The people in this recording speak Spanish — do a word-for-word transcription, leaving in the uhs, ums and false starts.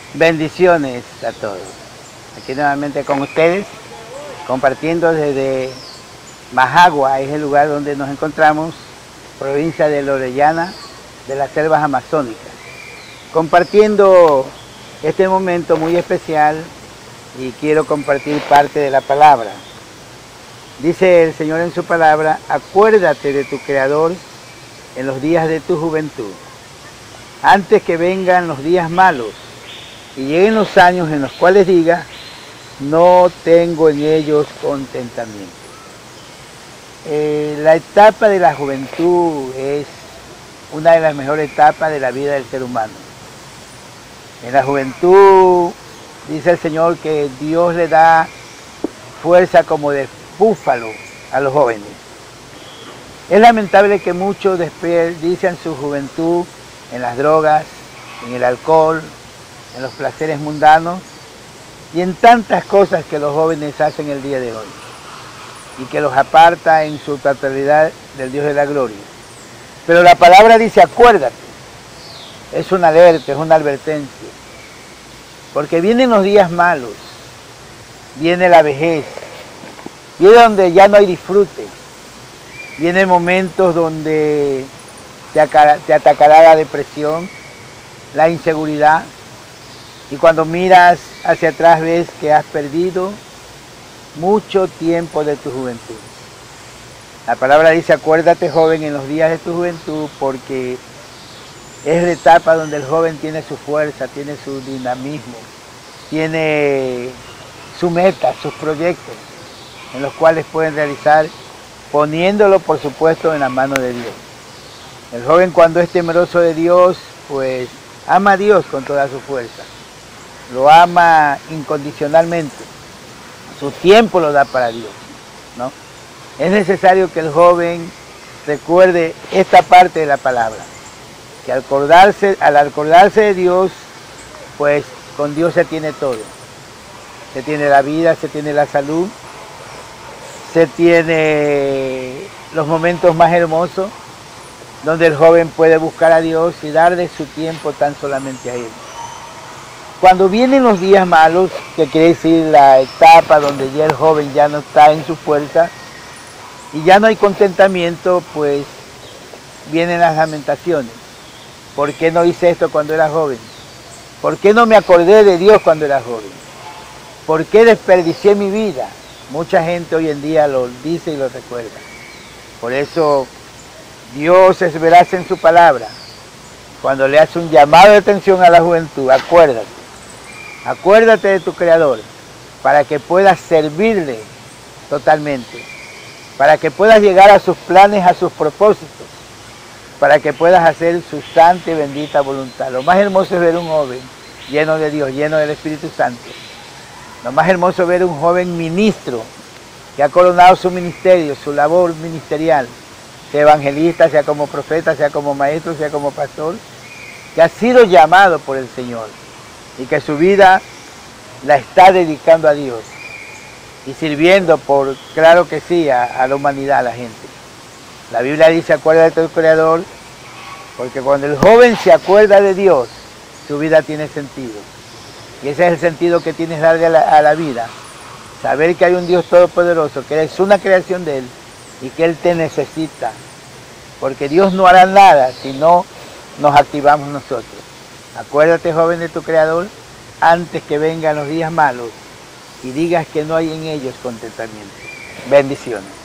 Bendiciones a todos. Aquí nuevamente con ustedes, compartiendo desde Majagua, es el lugar donde nos encontramos, provincia de Orellana, de las selvas amazónicas. Compartiendo este momento muy especial y quiero compartir parte de la palabra. Dice el Señor en su palabra: acuérdate de tu Creador en los días de tu juventud, antes que vengan los días malos y lleguen los años en los cuales digas, no tengo en ellos contentamiento. Eh, la etapa de la juventud es una de las mejores etapas de la vida del ser humano. En la juventud, dice el Señor, que Dios le da fuerza como de búfalo a los jóvenes. Es lamentable que muchos desperdician su juventud en las drogas, en el alcohol, en los placeres mundanos y en tantas cosas que los jóvenes hacen el día de hoy y que los aparta en su totalidad del Dios de la gloria. Pero la palabra dice: acuérdate. Es una alerta, es una advertencia, porque vienen los días malos, viene la vejez, viene donde ya no hay disfrute, vienen momentos donde te atacará la depresión, la inseguridad, y cuando miras hacia atrás ves que has perdido mucho tiempo de tu juventud. La palabra dice: acuérdate, joven, en los días de tu juventud, porque es la etapa donde el joven tiene su fuerza, tiene su dinamismo, tiene su meta, sus proyectos, en los cuales pueden realizar, poniéndolo, por supuesto, en la mano de Dios. El joven, cuando es temeroso de Dios, pues ama a Dios con toda su fuerza. Lo ama incondicionalmente. Su tiempo lo da para Dios, ¿no? Es necesario que el joven recuerde esta parte de la palabra, que al acordarse, al acordarse de Dios, pues con Dios se tiene todo. Se tiene la vida, se tiene la salud, se tiene los momentos más hermosos, donde el joven puede buscar a Dios y darle su tiempo tan solamente a Él. Cuando vienen los días malos, que quiere decir la etapa donde ya el joven ya no está en su fuerza y ya no hay contentamiento, pues vienen las lamentaciones. ¿Por qué no hice esto cuando era joven? ¿Por qué no me acordé de Dios cuando era joven? ¿Por qué desperdicié mi vida? Mucha gente hoy en día lo dice y lo recuerda. Por eso Dios es veraz en su palabra. Cuando le hace un llamado de atención a la juventud: acuérdate. Acuérdate de tu Creador, para que puedas servirle totalmente, para que puedas llegar a sus planes, a sus propósitos, para que puedas hacer su santa y bendita voluntad. Lo más hermoso es ver un joven lleno de Dios, lleno del Espíritu Santo. Lo más hermoso es ver un joven ministro que ha coronado su ministerio, su labor ministerial, sea evangelista, sea como profeta, sea como maestro, sea como pastor, que ha sido llamado por el Señor y que su vida la está dedicando a Dios y sirviendo por, claro que sí, a, a la humanidad, a la gente. La Biblia dice: acuérdate de tu Creador, porque cuando el joven se acuerda de Dios, su vida tiene sentido. Y ese es el sentido que tienes que darle a la, a la vida. Saber que hay un Dios todopoderoso, que eres una creación de Él y que Él te necesita. Porque Dios no hará nada si no nos activamos nosotros. Acuérdate, joven, de tu Creador, antes que vengan los días malos y digas que no hay en ellos contentamiento. Bendiciones.